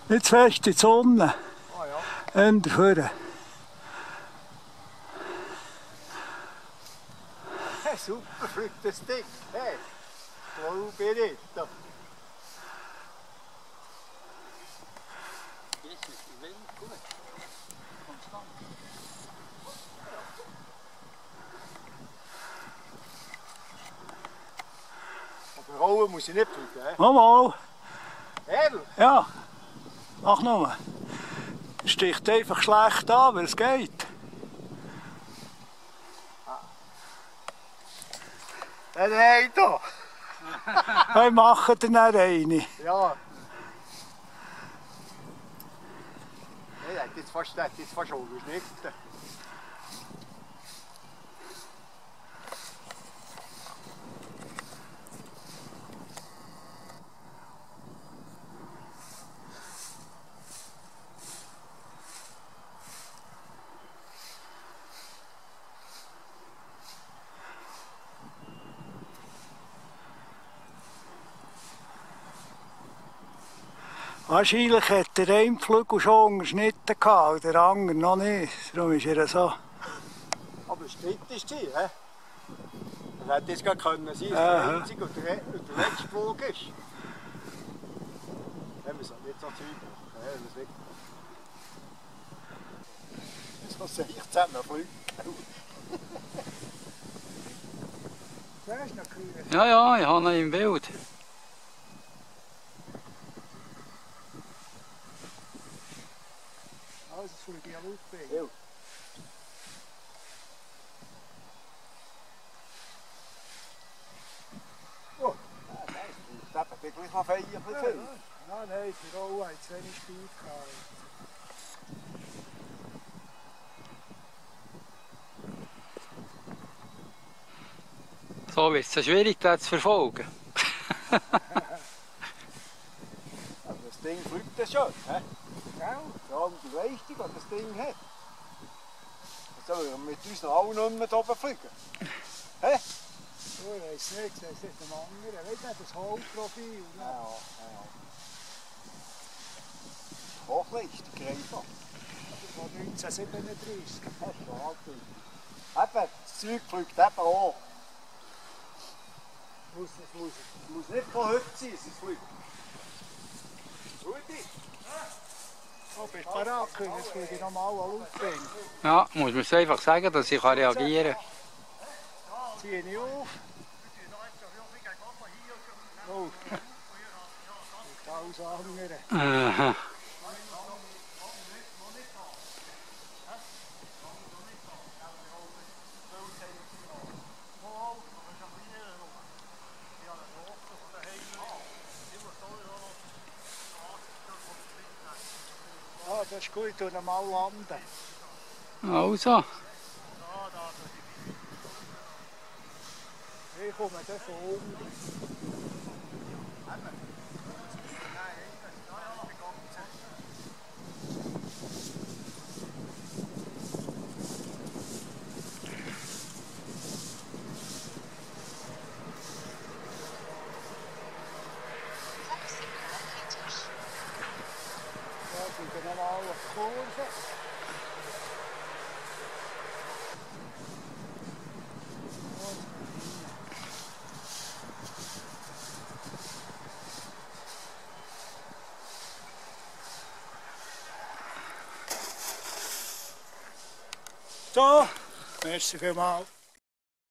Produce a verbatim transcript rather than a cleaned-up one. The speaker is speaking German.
Nicht zu fest in die Sonne. Ah ja. Eher vorne. Hey, super fliegt das Ding. Hey, glaube ich nicht. Da. Jetzt ist der Wind gut. Konstant. Aber rollen muss ich nicht fliegen. He? Mal, mal. Ehrlich? Ja. Mach nur. Sticht einfach schlecht an, aber es geht. Nein, nein, da. Wir machen dann auch eine. Ja. Nein, das jetzt fast, das jetzt fast überschnitten. Wahrscheinlich hat der eine Flügel schon unterschnitten gehabt, der andere noch nicht. Darum ist er so. Aber Stritt ist sie, hä? Das hätte jetzt gar können sein, dass der Aha. einzige und der, und der letzte Flug ist. Wenn wir es nicht so Zeug machen, ja, wenn wir es wirklich machen. So sehe ich zusammen fliegen. Der ist noch kühl. Ja, ja, ich habe ihn im Bild. Also, das fliege ich ja laut. Ja. Oh, das hat wirklich noch Feier viel. Ja, nein, die Rolle hat zu wenig Speed gehabt. So wird es so schwierig, den zu verfolgen. Also das Ding fliegt ja schon, hä? Gell? Vor allem die Leistung, die das Ding hat. Jetzt sollen wir mit uns noch alle nicht mehr hier oben fliegen. Hä? Oh, ich weiß nicht, ich weiß nicht dem anderen. Weißt du, das Hauptprofil. Ja, ja. Hochleistung einfach. Von neunzehnhundertsiebenunddreißig. Das ist schon alt. Eben, das Zeug fliegt eben hoch. Es muss, es muss, es muss nicht von heute sein, es fliegt. Rudi! Oh, bist du bereit? Das fliege ich nochmal an Luftwing. Ja, muss man es einfach sagen, dass ich reagieren kann. Ziehe ich auf. Oh. Alles andere. Aha. Ja, das ist gut, ich tue mal landen. Also. Ich komme dann von unten. Ja, ich bin nochmal auf die Kurve. So, merci vielmals.